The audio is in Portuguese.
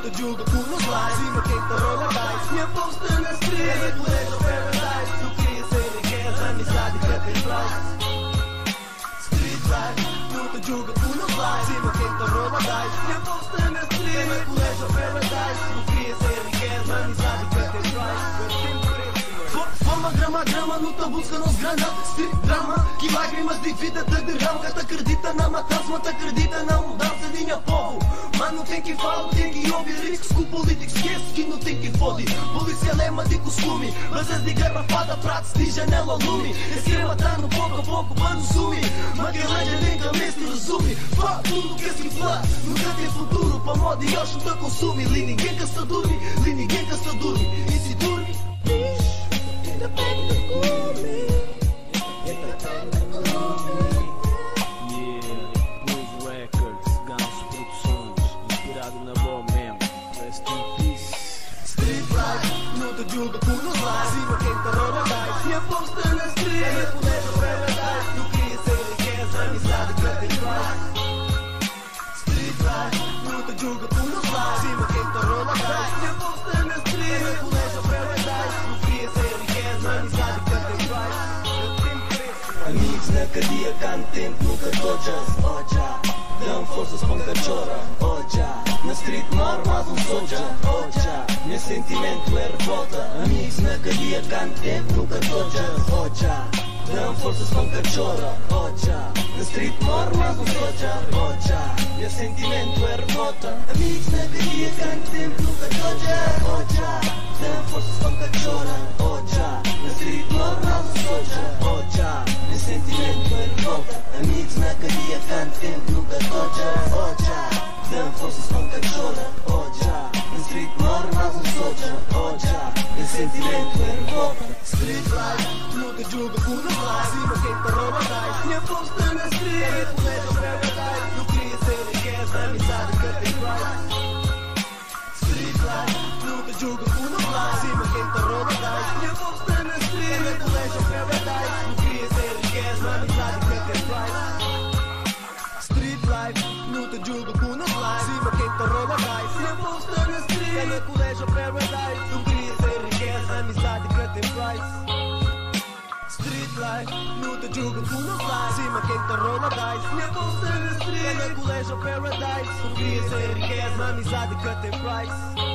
te julga por nos likes. Cima quem te rola dice. Minha posta na street é no colégio Paradise. Tu queria ser riqueza, amizade que tem price. Street life, não te julga por nos likes. Cima quem te rola dice. Minha posta na street é no colégio Paradise. Tu queria ser riqueza, amizade que tem price. Fama, grama, luta, busca, nos grana. Street drama, que lágrimas de vida te derrama. Que te acredita na matança, mas te acredita na mudança de minha povo. Mano, tem que falar, tem que ouvir lyrics que o político esquece que não tem que fode. Polícia lema de costume, basas de garrafada, pratos de janela ao lume. Esse é matando pouco a pouco, mano, sumi. Magalhães nem cabeça resume. Fá, tudo que se flá, nunca tem futuro. Para moda e acho que consome. Li ninguém que se dorme, li ninguém que se dorme. E se dorme, ainda pega de come. Julga por nos likes. Cima quem te rola dice. Minha posta na street é no colégio Paradise. Tu queria ser riqueza, amizade que tem price. Street life, não te julga por nos likes. Cima quem te rola dice. Minha posta na street é no colégio Paradise. Tu queria ser riqueza, amizade que tem price. Amigos na cadeia, canto tempo, nunca tojas. Oja, dão forças para um cachorra. Oja, na street moro mais um soja. Oja, meu sentimento é revolta. Amigos na cadeia, canto tempo, nunca tojas. Oja, dão forças para um cachorra. Oja, na street moro mais um soja. Oja, meu sentimento é revolta. Amigos na cadeia, canto tempo, nunca tojas. Oja, dão forças para um cachorra. Oja, na street moro mais um soja. Oja, meu sentimento é revolta. Amigos na cadeia, canto tempo, nunca tojas. Oja, dão forças para um cachorra. Oja, na street moro mais um soja. Oja, meu sentimento é revolta. Street life, não te julga por nos likes. Cima quem te rola dice. Minha posta na street é no colégio Paradise. Tu queria ser riqueza, amizade que tem price. Street life, não te julga por nos likes. Cima quem te rola dice. Minha posta na street é no colégio Paradise. Tu queria ser riqueza, amizade que tem price. Street life, não te julga por nos likes. Cima quem te rola dice. Minha posta na street é no colégio Paradise. Tu queria ser riqueza, amizade que tem price. Street life, não te julga por nos likes. Cima quem te rola dice. Minha posta na street é no colégio Paradise. Tu queria ser riqueza, amizade que tem price.